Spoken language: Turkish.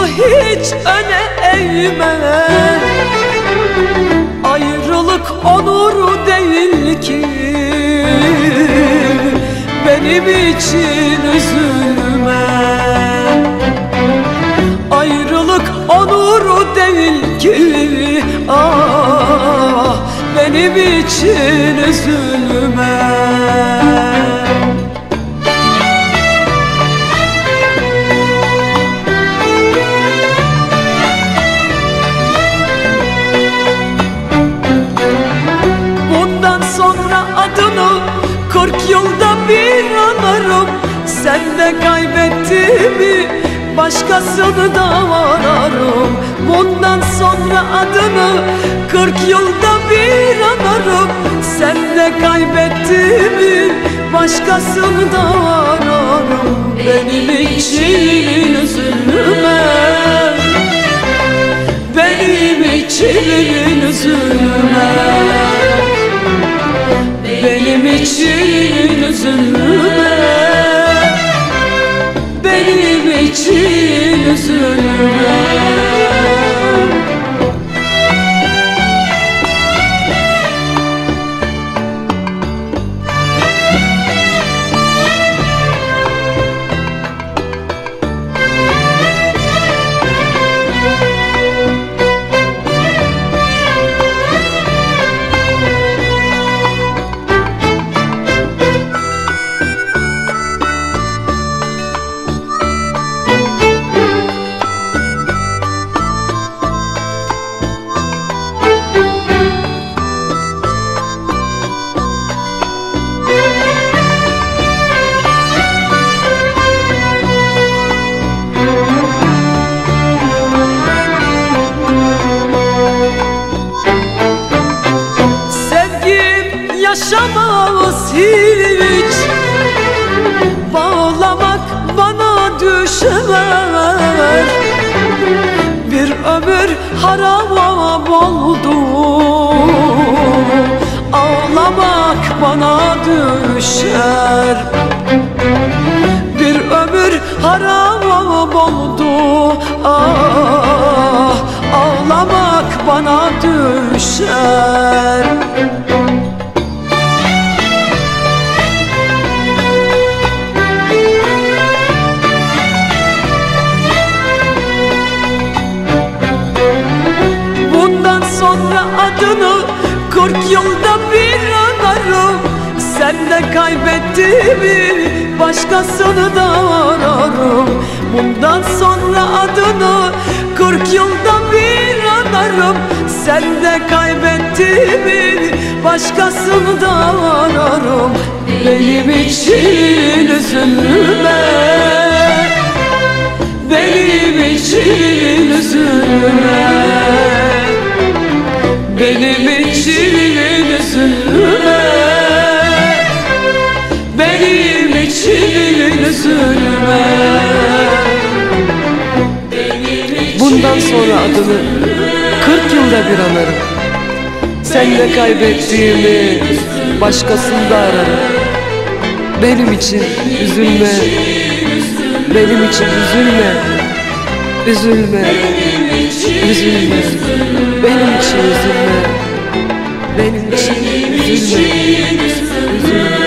hiç öne eğme. Ayrılık onur değil ki, benim için üzülme. Ayrılık onur değil ki, ah, benim için üzülme. Bundan sonra adını 40 yılda bir anarım. Sen de kaybettiğimi başkasını da ararım. Bundan sonra adını 40 yılda bir anarım. Sen de kaybettiğimi başkasını da ararım. Benim için üzülme, benim için üzülme, benim için üzülme, benim için üzülme. Yaşamaz hiç, bağlamak bana düşer. Bir ömür haram oldu, ağlamak bana düşer. Bir ömür haram oldu, ah, ağlamak bana düşer. Adını 40 yılda bir anarım. Sen de kaybettiğimi başkasını da ararım. Bundan sonra adını 40 yılda bir anarım. Sen de kaybettiğimi başkasını da ararım. Benim için üzülme, benim için üzülme, benim için üzülme, benim için üzülme. Bundan sonra adını 40 yılda bir anarım. Sen de kaybettiğimi başkasında ararım. Benim için üzülme, benim için üzülme, üzülme, üzülme, benim için üzülme, benim için üzülme, üzülme.